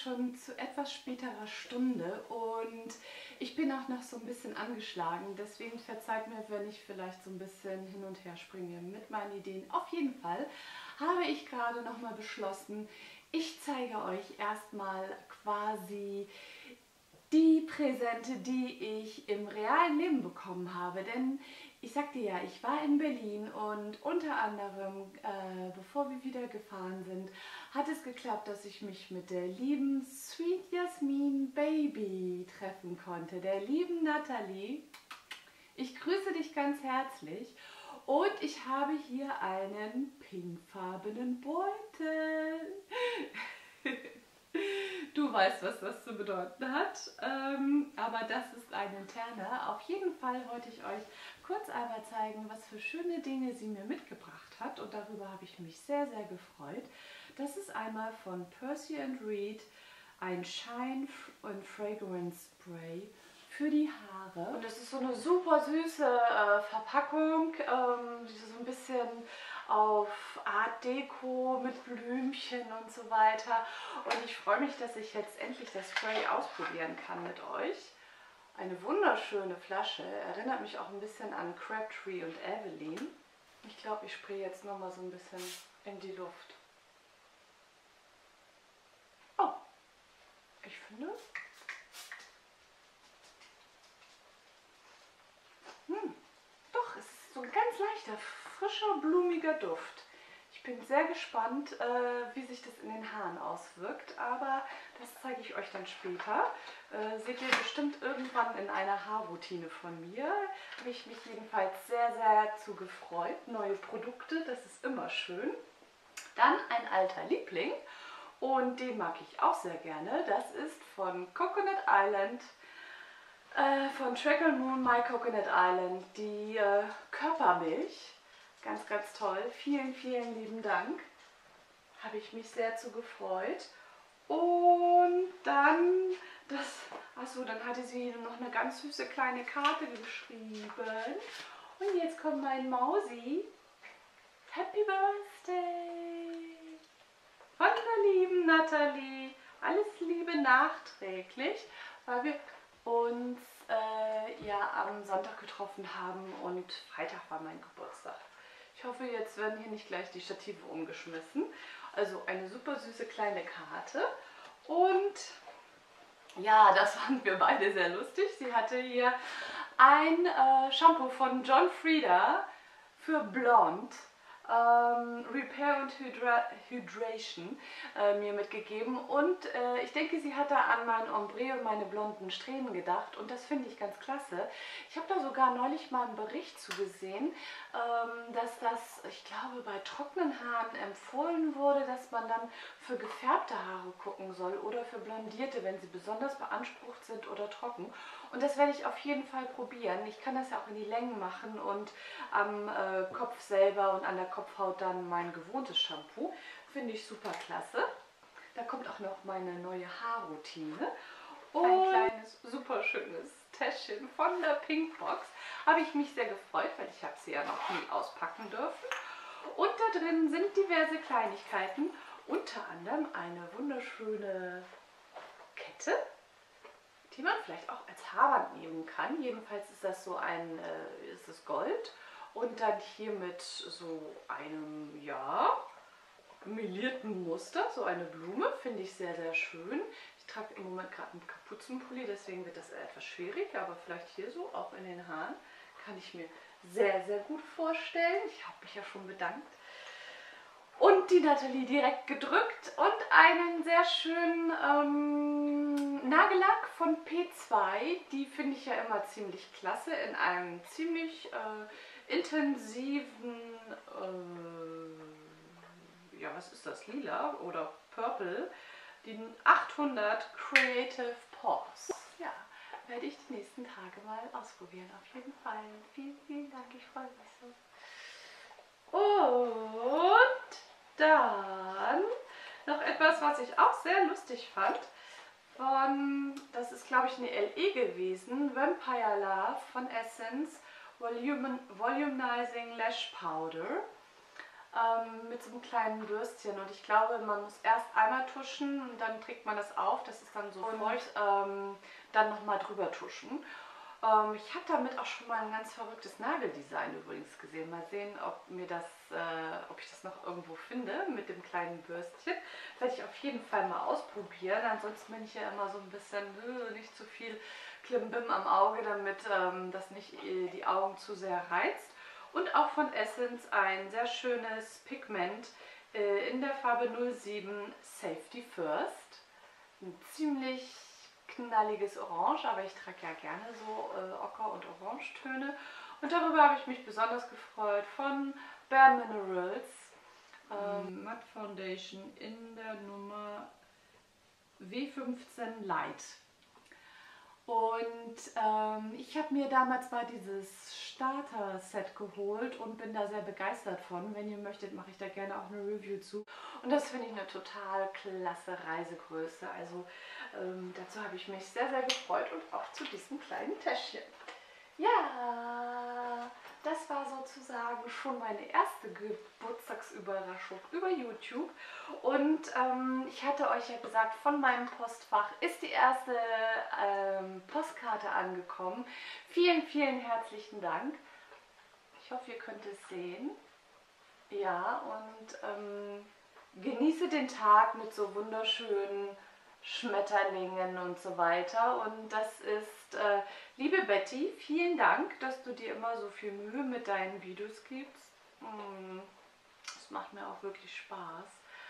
schon zu etwas späterer Stunde und ich bin auch noch so ein bisschen angeschlagen. Deswegen verzeiht mir, wenn ich vielleicht so ein bisschen hin und her springe mit meinen Ideen. Auf jeden Fall habe ich gerade noch mal beschlossen, ich zeige euch erstmal quasi die Präsente, die ich im realen Leben bekommen habe. Denn ich sagte ja, ich war in Berlin und unter anderem, bevor wir wieder gefahren sind, hat es geklappt, dass ich mich mit der lieben Sweet Jasmin Baby treffen konnte, der lieben Nathalie. Ich grüße dich ganz herzlich und ich habe hier einen pinkfarbenen Beutel. Du weißt, was das zu bedeuten hat, aber das ist eine Interne. Auf jeden Fall wollte ich euch kurz einmal zeigen, was für schöne Dinge sie mir mitgebracht hat und darüber habe ich mich sehr, sehr gefreut. Das ist einmal von Percy & Reed ein Shine and Fragrance Spray für die Haare. Und das ist so eine super süße Verpackung, die so ein bisschen auf Art Deko mit Blümchen und so weiter. Und ich freue mich, dass ich jetzt endlich das Spray ausprobieren kann mit euch. Eine wunderschöne Flasche, erinnert mich auch ein bisschen an Crabtree und Evelyn. Ich glaube, ich spraye jetzt nochmal so ein bisschen in die Luft. Oh, ich finde... Doch, es ist so ein ganz leichter, frischer, blumiger Duft. Ich bin sehr gespannt, wie sich das in den Haaren auswirkt, aber das zeige ich euch dann später. Seht ihr bestimmt irgendwann in einer Haarroutine von mir. Habe ich mich jedenfalls sehr, sehr zu gefreut. Neue Produkte, das ist immer schön. Dann ein alter Liebling und den mag ich auch sehr gerne. Das ist von Coconut Island. Von Track & Moon My Coconut Island, die Körpermilch. Ganz, ganz toll. Vielen, vielen lieben Dank. Habe ich mich sehr zu gefreut. Und dann, dann hatte sie noch eine ganz süße kleine Karte geschrieben. Und jetzt kommt mein Mausi. Happy Birthday! Von der lieben Nathalie. Alles Liebe nachträglich, weil wir uns ja am Sonntag getroffen haben und Freitag war mein Geburtstag. Ich hoffe, jetzt werden hier nicht gleich die Stative umgeschmissen. Also eine super süße kleine Karte. Und ja, das fanden wir beide sehr lustig. Sie hatte hier ein Shampoo von John Frieda für Blond. Repair und Hydration mir mitgegeben und ich denke, sie hat da an mein Ombre und meine blonden Strähnen gedacht und das finde ich ganz klasse. Ich habe da sogar neulich mal einen Bericht zugesehen, dass das, ich glaube, bei trockenen Haaren empfohlen wurde, dass man dann für gefärbte Haare gucken soll oder für blondierte, wenn sie besonders beansprucht sind oder trocken. Und das werde ich auf jeden Fall probieren. Ich kann das ja auch in die Längen machen und am Kopf selber und an der Kopfhaut dann mein gewohntes Shampoo. Finde ich super klasse. Da kommt auch noch meine neue Haarroutine. Und ein kleines, super schönes Täschchen von der Pinkbox. Habe ich mich sehr gefreut, weil ich habe sie ja noch nie auspacken dürfen. Und da drin sind diverse Kleinigkeiten. Unter anderem eine wunderschöne Kette, die man vielleicht auch als Haarband nehmen kann. Jedenfalls ist das so ein, ist es Gold. Und dann hier mit so einem, ja, melierten Muster, so eine Blume, finde ich sehr, sehr schön. Ich trage im Moment gerade einen Kapuzenpulli, deswegen wird das etwas schwierig, aber vielleicht hier so, auch in den Haaren, kann ich mir sehr, sehr gut vorstellen. Ich habe mich ja schon bedankt. Und die Nathalie direkt gedrückt und einen sehr schönen Nagellack von P2. Die finde ich ja immer ziemlich klasse in einem ziemlich intensiven, ja, was ist das, lila oder purple, den 800 Creative Pores. Ja, werde ich die nächsten Tage mal ausprobieren, auf jeden Fall. Vielen, vielen Dank, ich freue mich so. Und dann noch etwas, was ich auch sehr lustig fand. Das ist, glaube ich, eine LE gewesen. Vampire Love von Essence Volumizing Lash Powder. mit so einem kleinen Bürstchen. Und ich glaube, man muss erst einmal tuschen und dann trägt man das auf. Das ist dann so feucht. Dann nochmal drüber tuschen. Ich habe damit auch schon mal ein ganz verrücktes Nageldesign übrigens gesehen. Mal sehen, ob ich das noch irgendwo finde mit dem kleinen Bürstchen. Das werde ich auf jeden Fall mal ausprobieren. Ansonsten bin ich ja immer so ein bisschen nicht zu viel Klimbim am Auge, damit das nicht die Augen zu sehr reizt. Und auch von Essence ein sehr schönes Pigment in der Farbe 07 Safety First. Ein ziemlich knalliges Orange, aber ich trage ja gerne so Ocker- und Orangetöne. Und darüber habe ich mich besonders gefreut von Bare Minerals. Matte Foundation in der Nummer W15 Light. Und ich habe mir damals mal dieses Starter-Set geholt und bin da sehr begeistert von. Wenn ihr möchtet, mache ich da gerne auch eine Review zu. Und das finde ich eine total klasse Reisegröße. Also dazu habe ich mich sehr, sehr gefreut und auch zu diesem kleinen Täschchen. Ja, das war sozusagen schon meine erste Geburtstagsüberraschung über YouTube. Und ich hatte euch ja gesagt, von meinem Postfach ist die erste Postkarte angekommen. Vielen, vielen herzlichen Dank. Ich hoffe, ihr könnt es sehen. Ja, und genieße den Tag mit so wunderschönen Schmetterlingen und so weiter. Und das ist, liebe Betty, vielen Dank, dass du dir immer so viel Mühe mit deinen Videos gibst. Das macht mir auch wirklich Spaß.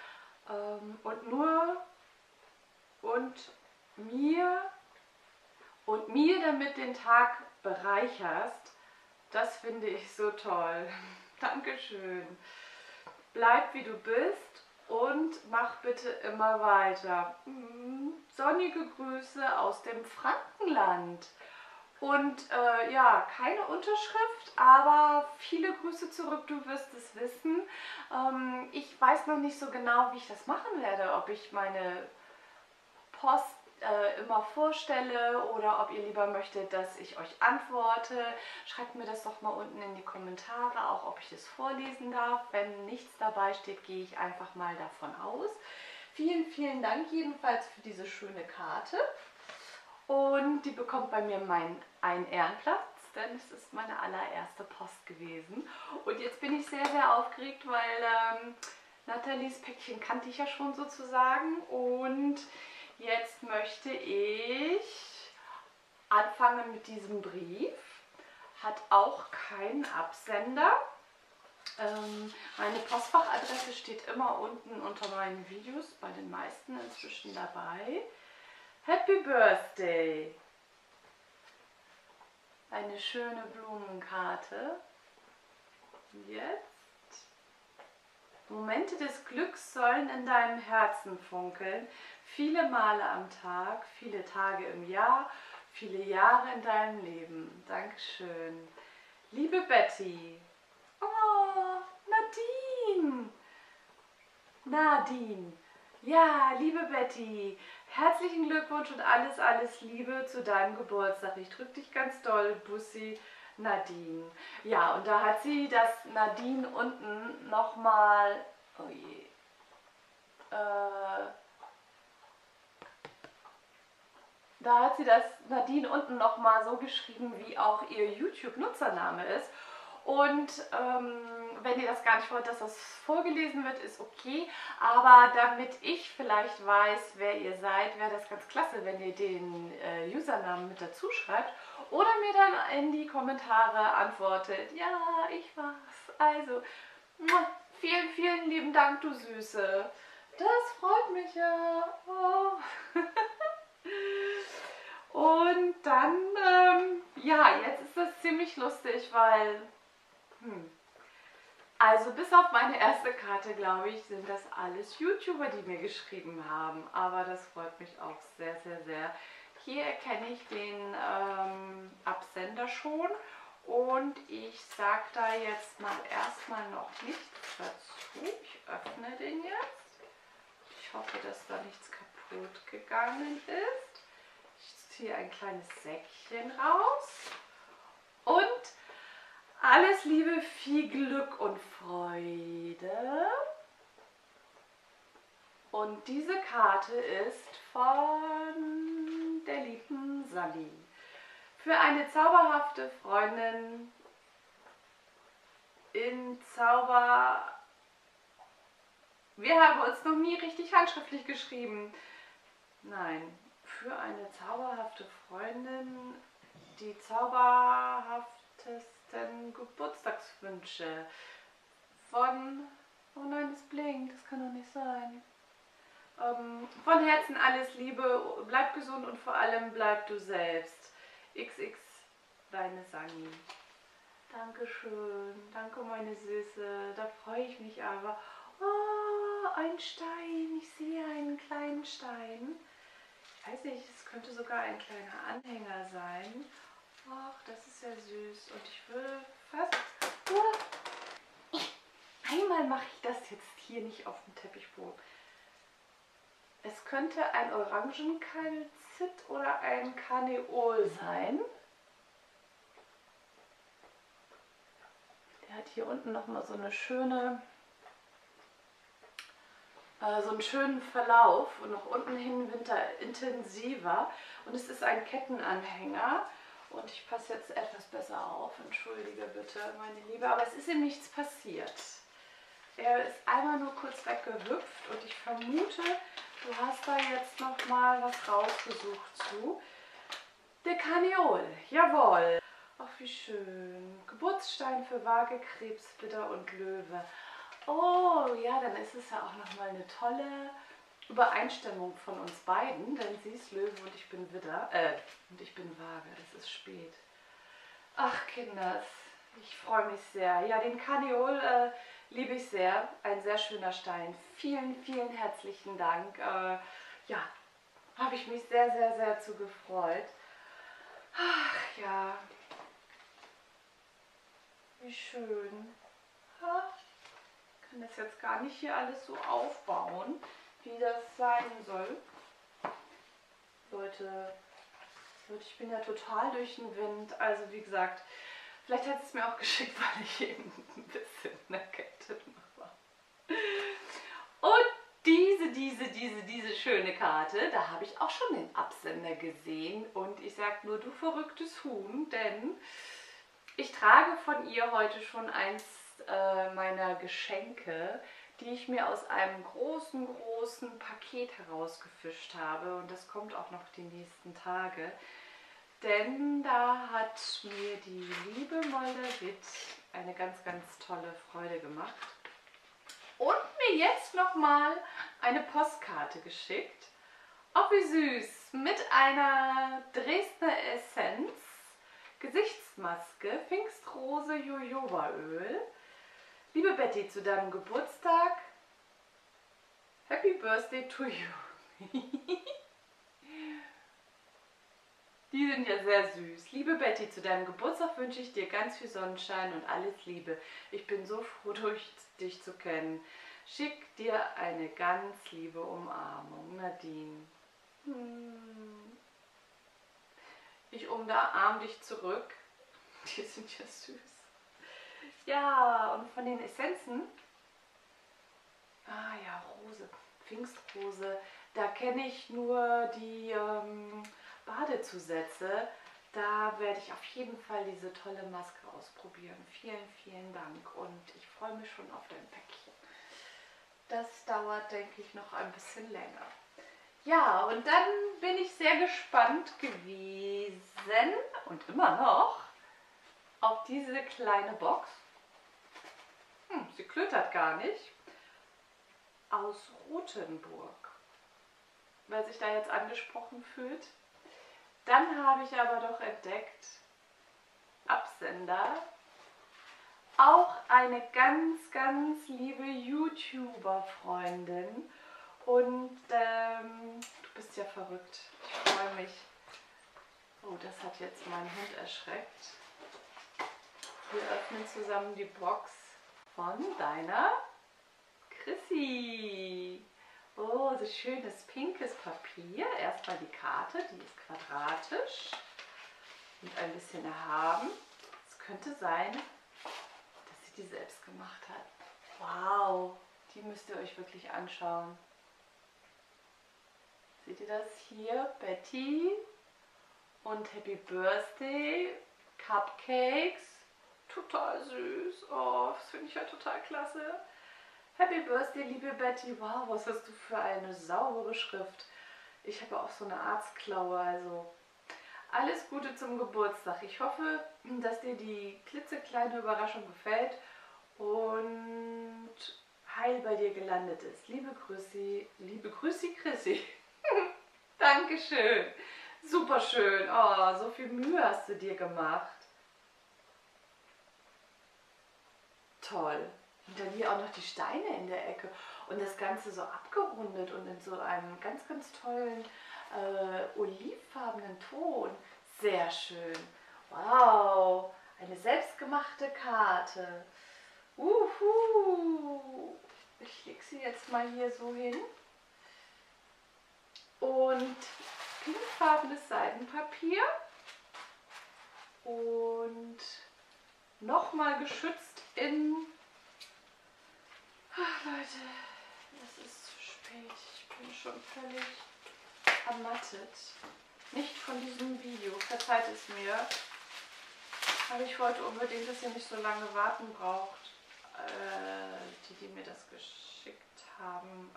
Und mir damit den Tag bereicherst, das finde ich so toll. Dankeschön. Bleib wie du bist und mach bitte immer weiter. Sonnige Grüße aus dem Frankenland. Und ja, keine Unterschrift, aber viele Grüße zurück, du wirst es wissen. Ich weiß noch nicht so genau, wie ich das machen werde, ob ich meine Post immer vorstelle oder ob ihr lieber möchtet, dass ich euch antworte. Schreibt mir das doch mal unten in die Kommentare, auch ob ich es vorlesen darf. Wenn nichts dabei steht, gehe ich einfach mal davon aus. Vielen, vielen Dank jedenfalls für diese schöne Karte. Und die bekommt bei mir einen Ehrenplatz, denn es ist meine allererste Post gewesen. Und jetzt bin ich sehr, sehr aufgeregt, weil Nathalies Päckchen kannte ich ja schon sozusagen. Und jetzt möchte ich anfangen mit diesem Brief. Hat auch keinen Absender. Meine Postfachadresse steht immer unten unter meinen Videos, bei den meisten inzwischen dabei. Happy Birthday! Eine schöne Blumenkarte. Jetzt. Momente des Glücks sollen in deinem Herzen funkeln. Viele Male am Tag, viele Tage im Jahr, viele Jahre in deinem Leben. Dankeschön. Liebe Betty. Oh, Nadine. Nadine. Ja, liebe Betty. Herzlichen Glückwunsch und alles, alles Liebe zu deinem Geburtstag. Ich drücke dich ganz doll, Bussi, Nadine. Ja, und da hat sie das Nadine unten nochmal, oh je, da hat sie das Nadine unten nochmal so geschrieben, wie auch ihr YouTube-Nutzername ist. Und wenn ihr das gar nicht wollt, dass das vorgelesen wird, ist okay. Aber damit ich vielleicht weiß, wer ihr seid, wäre das ganz klasse, wenn ihr den Usernamen mit dazu schreibt. Oder mir dann in die Kommentare antwortet. Ja, ich war's. Also, vielen, vielen lieben Dank, du Süße. Das freut mich ja. Oh. Und dann, ja, jetzt ist das ziemlich lustig, weil... Also bis auf meine erste Karte, glaube ich, sind das alles YouTuber, die mir geschrieben haben. Aber das freut mich auch sehr, sehr, sehr. Hier erkenne ich den Absender schon. Und ich sage da jetzt mal erstmal noch nichts dazu. Ich öffne den jetzt. Ich hoffe, dass da nichts kaputt gegangen ist. Ich ziehe ein kleines Säckchen raus. Und alles alles Liebe, viel Glück und Freude. Und diese Karte ist von der lieben Sally. Für eine zauberhafte Freundin in Zauber... Wir haben uns noch nie richtig handschriftlich geschrieben. Nein, für eine zauberhafte Freundin die zauberhaftesten Geburtstagswünsche von... Oh nein, es blinkt, das kann doch nicht sein. Von Herzen alles Liebe, bleib gesund und vor allem bleib du selbst. XX, deine Sani. Dankeschön, danke meine Süße, da freue ich mich aber. Oh, ein Stein, ich sehe einen kleinen Stein. Ich weiß nicht, es könnte sogar ein kleiner Anhänger sein. Ach, das ist ja süß und ich würde fast... Oh, einmal mache ich das jetzt hier nicht auf dem Teppichboden. Es könnte ein Orangenkalzit oder ein Karneol sein. Der hat hier unten nochmal so eine schöne, so einen schönen Verlauf und nach unten hin intensiver. Und es ist ein Kettenanhänger. Und ich passe jetzt etwas besser auf. Entschuldige bitte, meine Liebe. Aber es ist ihm nichts passiert. Er ist einmal nur kurz weggehüpft und ich vermute, du hast da jetzt noch mal was rausgesucht zu. Der Karneol, jawohl. Ach, wie schön. Geburtsstein für Waage, Krebs, Widder und Löwe. Oh, ja, dann ist es ja auch noch mal eine tolle Übereinstimmung von uns beiden, denn sie ist Löwe und ich bin Widder, und ich bin Waage. Es ist spät. Ach, Kinders, ich freue mich sehr. Ja, den Karneol liebe ich sehr. Ein sehr schöner Stein. Vielen, vielen herzlichen Dank. Ja, habe ich mich sehr, sehr, sehr zu gefreut. Ach ja, wie schön. Ich kann das jetzt gar nicht hier alles so aufbauen, wie das sein soll. Leute, ich bin ja total durch den Wind. Also wie gesagt, vielleicht hat es mir auch geschickt, weil ich eben ein bisschen erkältet war. Und diese schöne Karte, da habe ich auch schon den Absender gesehen. Und ich sage nur, du verrücktes Huhn, denn ich trage von ihr heute schon eins meiner Geschenke, die ich mir aus einem großen Paket herausgefischt habe. Und das kommt auch noch die nächsten Tage. Denn da hat mir die liebe Molda Witt eine ganz, ganz tolle Freude gemacht. Und mir jetzt nochmal eine Postkarte geschickt. Oh, wie süß! Mit einer Dresdner Essenz, Gesichtsmaske, Pfingstrose, Jojobaöl. Liebe Betty, zu deinem Geburtstag, Happy Birthday to you. Die sind ja sehr süß. Liebe Betty, zu deinem Geburtstag wünsche ich dir ganz viel Sonnenschein und alles Liebe. Ich bin so froh, dich zu kennen. Schick dir eine ganz liebe Umarmung, Nadine. Ich umarme dich zurück. Die sind ja süß. Ja, und von den Essenzen, ah ja, Rose, Pfingstrose, da kenne ich nur die Badezusätze. Da werde ich auf jeden Fall diese tolle Maske ausprobieren. Vielen, vielen Dank und ich freue mich schon auf dein Päckchen. Das dauert, denke ich, noch ein bisschen länger. Ja, und dann bin ich sehr gespannt gewesen und immer noch auf diese kleine Box. Sie klötert gar nicht. Aus Rothenburg. Wer sich da jetzt angesprochen fühlt. Dann habe ich aber doch entdeckt, Absender, auch eine ganz, ganz liebe YouTuber-Freundin. Und du bist ja verrückt. Ich freue mich. Oh, das hat jetzt meinen Hund erschreckt. Wir öffnen zusammen die Box von deiner Chrissy. Oh, so schönes pinkes Papier. Erstmal die Karte, die ist quadratisch und ein bisschen erhaben. Es könnte sein, die selbst gemacht hat. Wow, die müsst ihr euch wirklich anschauen. Seht ihr das hier? Betty und Happy Birthday, Cupcakes. Total süß. Oh, das finde ich ja total klasse. Happy Birthday, liebe Betty. Wow, was hast du für eine saubere Schrift. Ich habe auch so eine Arztklaue, also alles Gute zum Geburtstag. Ich hoffe, dass dir die klitzekleine Überraschung gefällt und heil bei dir gelandet ist. Liebe Grüßi, Chrissy. Dankeschön. Super schön. Oh, so viel Mühe hast du dir gemacht. Toll. Und dann hier auch noch die Steine in der Ecke und das Ganze so abgerundet und in so einem ganz, ganz tollen olivfarbenen Ton. Sehr schön. Wow, eine selbstgemachte Karte. Ich lege sie jetzt mal hier so hin. Und pinkfarbenes Seidenpapier. Und nochmal geschützt in... Ach Leute, es ist zu spät. Ich bin schon völlig ermattet. Nicht von diesem Video, verzeiht es mir. Aber ich wollte unbedingt, dass ihr nicht so lange warten braucht. Die mir das geschickt haben.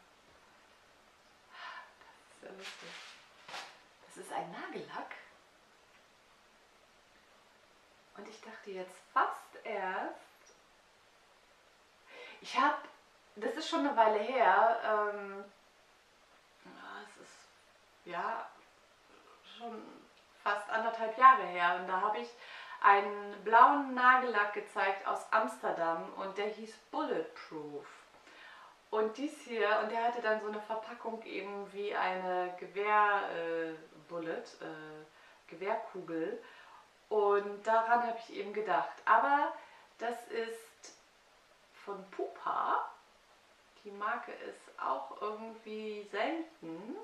Das ist ja lustig. Das ist ein Nagellack. Und ich dachte jetzt fast erst, das ist schon eine Weile her, es ist ja schon fast 1,5 Jahre her und da habe ich einen blauen Nagellack gezeigt aus Amsterdam und der hieß Bulletproof. Und dies hier, und der hatte dann so eine Verpackung eben wie eine Gewehrkugel. Und daran habe ich eben gedacht. Aber das ist von Pupa. Die Marke ist auch irgendwie selten.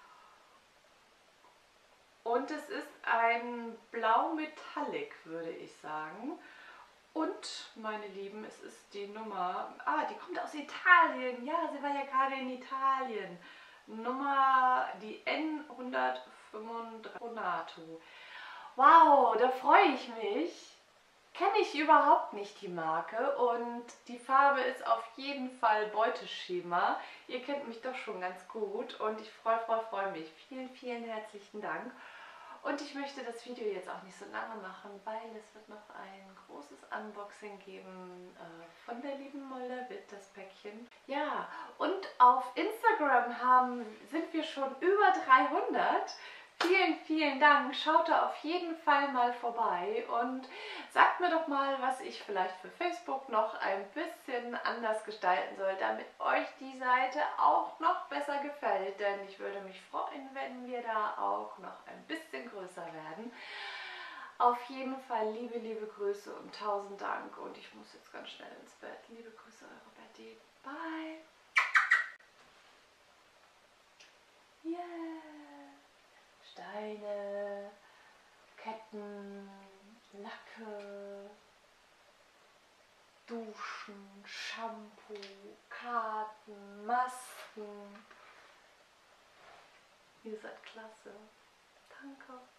Und es ist ein Blau Metallic, würde ich sagen. Und, meine Lieben, es ist die Nummer... die kommt aus Italien. Ja, sie war ja gerade in Italien. Die N135 Bonato. Wow, da freue ich mich. Kenne ich überhaupt nicht die Marke und die Farbe ist auf jeden Fall Beuteschema. Ihr kennt mich doch schon ganz gut und ich freue mich. Vielen, vielen herzlichen Dank. Und ich möchte das Video jetzt auch nicht so lange machen, weil es wird noch ein großes Unboxing geben von der lieben Molda Witt, das Päckchen. Ja, und auf Instagram sind wir schon über 300. Vielen, vielen Dank. Schaut da auf jeden Fall mal vorbei und sagt mir doch mal, was ich vielleicht für Facebook noch ein bisschen anders gestalten soll, damit euch die Seite auch noch besser gefällt. Denn ich würde mich freuen, wenn wir da auch noch ein bisschen größer werden. Auf jeden Fall liebe, liebe Grüße und 1000 Dank. Und ich muss jetzt ganz schnell ins Bett. Liebe Grüße, eure Betty. Bye. Yeah. Steine, Ketten, Lacke, Duschen, Shampoo, Karten, Masken. Ihr seid klasse. Danke.